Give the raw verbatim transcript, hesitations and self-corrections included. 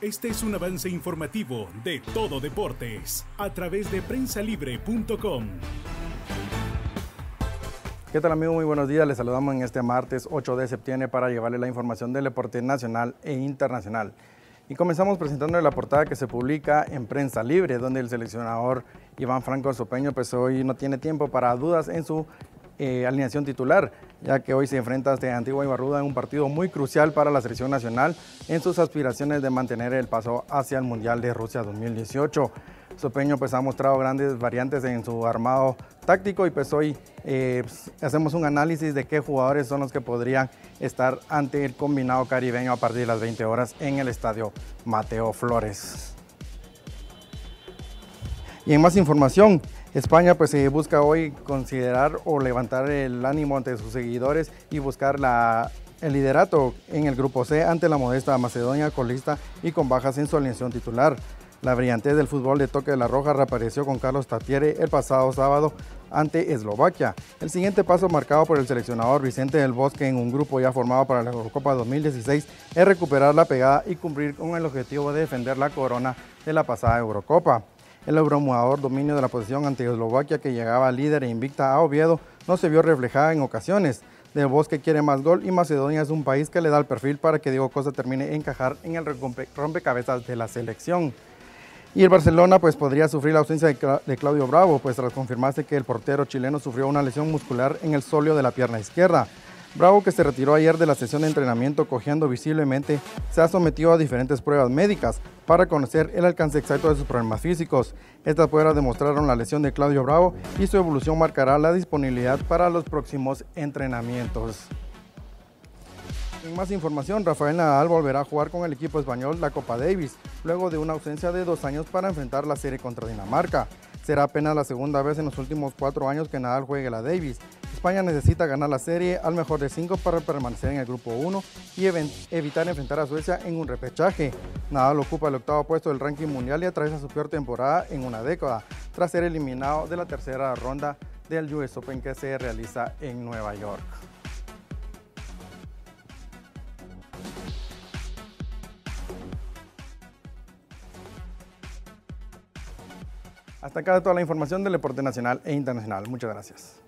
Este es un avance informativo de Todo Deportes a través de prensa libre punto com. ¿Qué tal, amigo? Muy buenos días. Les saludamos en este martes ocho de septiembre para llevarle la información del deporte nacional e internacional. Y comenzamos presentándole la portada que se publica en Prensa Libre, donde el seleccionador Iván Franco Sopeño pues hoy no tiene tiempo para dudas en su eh, alineación titular, ya que hoy se enfrenta ante Antigua y Barbuda en un partido muy crucial para la selección nacional en sus aspiraciones de mantener el paso hacia el Mundial de Rusia dos mil dieciocho. Sopeño pues ha mostrado grandes variantes en su armado táctico y pues hoy eh, pues, hacemos un análisis de qué jugadores son los que podrían estar ante el combinado caribeño a partir de las veinte horas en el estadio Mateo Flores. Y en más información, España pues eh, busca hoy considerar o levantar el ánimo ante sus seguidores y buscar la, el liderato en el grupo C ante la modesta Macedonia, colista y con bajas en su alineación titular. La brillantez del fútbol de Toque de la Roja reapareció con Carlos Tartiere el pasado sábado ante Eslovaquia. El siguiente paso marcado por el seleccionador Vicente del Bosque en un grupo ya formado para la Eurocopa dos mil dieciséis es recuperar la pegada y cumplir con el objetivo de defender la corona de la pasada Eurocopa. El abrumador dominio de la posición ante Eslovaquia, que llegaba líder e invicta a Oviedo, no se vio reflejada en ocasiones. Del Bosque quiere más gol y Macedonia es un país que le da el perfil para que Diego Costa termine de encajar en el rompecabezas de la selección. Y el Barcelona pues podría sufrir la ausencia de Claudio Bravo, pues tras confirmarse que el portero chileno sufrió una lesión muscular en el sóleo de la pierna izquierda. Bravo, que se retiró ayer de la sesión de entrenamiento cojeando visiblemente, se ha sometido a diferentes pruebas médicas para conocer el alcance exacto de sus problemas físicos. Estas pruebas demostraron la lesión de Claudio Bravo y su evolución marcará la disponibilidad para los próximos entrenamientos. En más información, Rafael Nadal volverá a jugar con el equipo español la Copa Davis, luego de una ausencia de dos años para enfrentar la serie contra Dinamarca. Será apenas la segunda vez en los últimos cuatro años que Nadal juegue la Davis. España necesita ganar la serie al mejor de cinco para permanecer en el grupo uno y evitar enfrentar a Suecia en un repechaje. Nadal ocupa el octavo puesto del ranking mundial y atraviesa su peor temporada en una década, tras ser eliminado de la tercera ronda del U S Open que se realiza en Nueva York. Hasta acá toda la información del deporte nacional e internacional. Muchas gracias.